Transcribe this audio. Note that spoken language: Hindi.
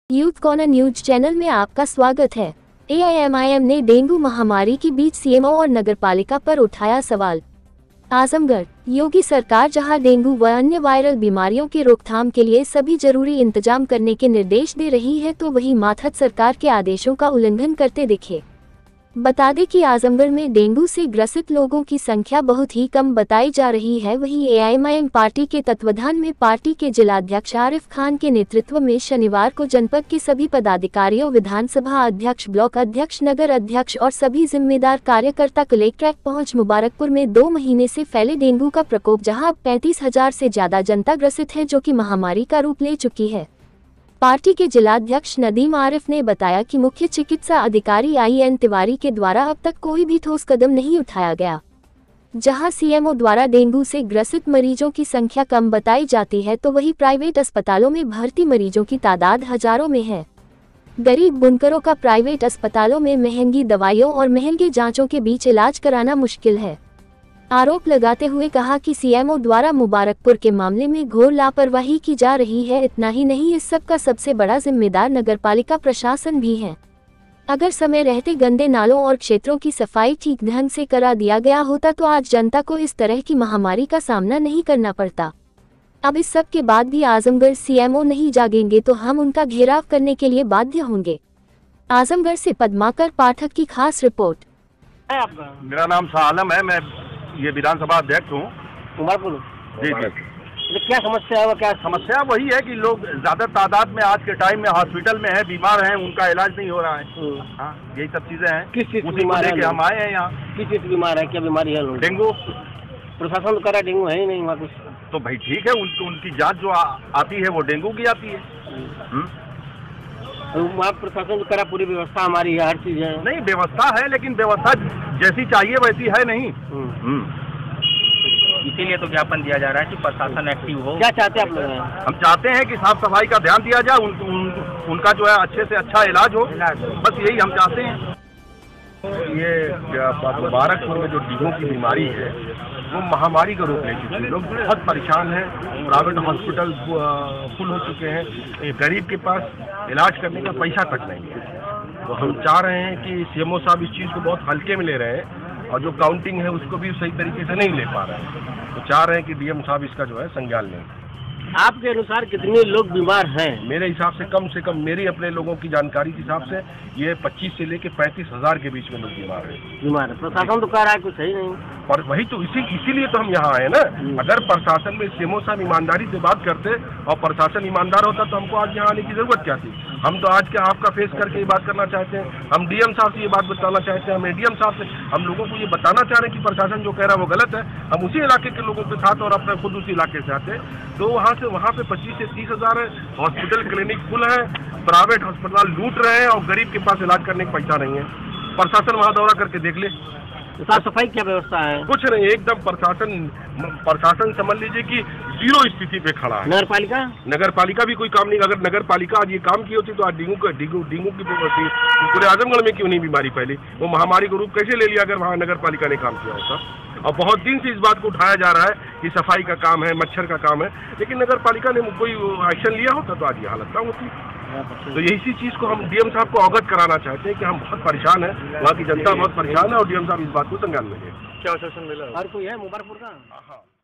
यूथ कॉर्नर न्यूज चैनल में आपका स्वागत है। एआईएमआईएम ने डेंगू महामारी के बीच सीएमओ और नगरपालिका पर उठाया सवाल। आजमगढ़ योगी सरकार जहां डेंगू व अन्य वायरल बीमारियों की रोकथाम के लिए सभी जरूरी इंतजाम करने के निर्देश दे रही है, तो वहीं मातहत सरकार के आदेशों का उल्लंघन करते दिखे। बता दें कि आजमगढ़ में डेंगू से ग्रसित लोगों की संख्या बहुत ही कम बताई जा रही है। वहीं एआईएमआईएम पार्टी के तत्वाधान में पार्टी के जिलाध्यक्ष आरिफ खान के नेतृत्व में शनिवार को जनपद के सभी पदाधिकारियों, विधानसभा अध्यक्ष, ब्लॉक अध्यक्ष, नगर अध्यक्ष और सभी जिम्मेदार कार्यकर्ता कलेक्ट्रेट पहुंच मुबारकपुर में 2 महीने से फैले डेंगू का प्रकोप, जहां 35,000 से ज्यादा जनता ग्रसित है, जो कि महामारी का रूप ले चुकी है। पार्टी के जिलाध्यक्ष नदीम आरिफ ने बताया कि मुख्य चिकित्सा अधिकारी IN तिवारी के द्वारा अब तक कोई भी ठोस कदम नहीं उठाया गया। जहां सीएमओ द्वारा डेंगू से ग्रसित मरीजों की संख्या कम बताई जाती है, तो वहीं प्राइवेट अस्पतालों में भर्ती मरीजों की तादाद हजारों में है। गरीब बुनकरों का प्राइवेट अस्पतालों में महंगी दवाइयों और महंगे जांचों के बीच इलाज कराना मुश्किल है। आरोप लगाते हुए कहा कि सीएमओ द्वारा मुबारकपुर के मामले में घोर लापरवाही की जा रही है। इतना ही नहीं, इस सब का सबसे बड़ा जिम्मेदार नगरपालिका प्रशासन भी है। अगर समय रहते गंदे नालों और क्षेत्रों की सफाई ठीक ढंग से करा दिया गया होता, तो आज जनता को इस तरह की महामारी का सामना नहीं करना पड़ता। अब इस सब के बाद भी आजमगढ़ सीएमओ नहीं जागेंगे तो हम उनका घेराव करने के लिए बाध्य होंगे। आजमगढ़ से पद्माकर पाठक की खास रिपोर्ट। मेरा नाम शाह आलम है, मैं ये विधानसभा अध्यक्ष हूँ उमरपुर। जी जी। तो क्या समस्या है? क्या समस्या वही है कि लोग ज्यादा तादाद में आज के टाइम में हॉस्पिटल में है, बीमार हैं, उनका इलाज नहीं हो रहा है। हाँ, यही सब चीजें हैं। किस चीज उसी को लेके हम आए हैं यहाँ। किस चीज बीमार है? क्या बीमारी है? डेंगू। प्रशासन तो कह रहा है डेंगू है ही नहीं वहाँ कुछ। तो भाई ठीक है, उनकी जांच जो आती है वो डेंगू की आती है। वहाँ प्रशासन तो कह रहा पूरी व्यवस्था हमारी है, हर चीज है। नहीं, व्यवस्था है, लेकिन व्यवस्था जैसी चाहिए वैसी है नहीं। इसीलिए तो ज्ञापन दिया जा रहा है कि प्रशासन एक्टिव हो। क्या चाहते हैं आप लोग? हम चाहते हैं कि साफ सफाई का ध्यान दिया जाए, उनका जो है अच्छे से अच्छा इलाज हो, बस यही हम चाहते हैं। ये मुबारकपुर में जो डेंगू की बीमारी है वो महामारी का रूप ले चुकी है। लोग बहुत परेशान हैं, प्राइवेट हॉस्पिटल फुल हो चुके हैं, गरीब के पास इलाज करने का पैसा तक नहीं है। तो हम चाह रहे हैं कि सीएमओ साहब इस चीज़ को बहुत हल्के में ले रहे हैं और जो काउंटिंग है उसको भी सही तरीके से नहीं ले पा रहे हैं। तो चाह रहे हैं कि डीएम साहब इसका जो है संज्ञान लें। आपके अनुसार कितने लोग बीमार हैं? मेरे हिसाब से कम मेरी अपने लोगों की जानकारी के हिसाब से ये 25 से लेके 35,000 के बीच में लोग बीमार हैं। प्रशासन तो कह रहा है कुछ सही नहीं। और वही तो इसीलिए तो हम यहाँ आए ना। अगर प्रशासन में सीएमओ साहब ईमानदारी से बात करते और प्रशासन ईमानदार होता तो हमको आज यहाँ आने की जरूरत क्या थी। हम तो आज के आपका फेस करके ये बात करना चाहते हैं। हम डीएम साहब से ये बात बताना चाहते हैं, हम एडीएम साहब से हम लोगों को ये बताना चाह रहे हैं कि प्रशासन जो कह रहा है वो गलत है। हम उसी इलाके के लोगों के साथ और अपने खुद उसी इलाके से आते हैं। तो वहाँ पे 25 से 30,000 है, हॉस्पिटल क्लिनिक फुल है, प्राइवेट अस्पताल लूट रहे हैं और गरीब के पास इलाज करने का पैसा नहीं है। प्रशासन वहाँ दौरा करके देख ले। साफ सफाई क्या व्यवस्था है? कुछ नहीं, एकदम प्रशासन समझ लीजिए कि जीरो स्थिति पे खड़ा है। नगर पालिका भी कोई काम नहीं। अगर नगर पालिका आज ये काम की होती तो आज डेंगू की पूरे आजमगढ़ में क्यों नहीं बीमारी फैली? वो महामारी का रूप कैसे ले लिया अगर वहाँ नगर पालिका ने काम किया होता? और बहुत दिन से इस बात को उठाया जा रहा है कि सफाई का काम है, मच्छर का काम है, लेकिन नगर पालिका ने कोई एक्शन लिया होता तो आज ये हालत ना होती। तो इसी चीज़ को हम डीएम साहब को अवगत कराना चाहते हैं कि हम बहुत परेशान हैं, वहाँ की जनता बहुत परेशान है और डीएम साहब इस बात को संज्ञान में लें। क्या आश्वासन मिला? हर कोई है मुबारकपुर का। हाँ।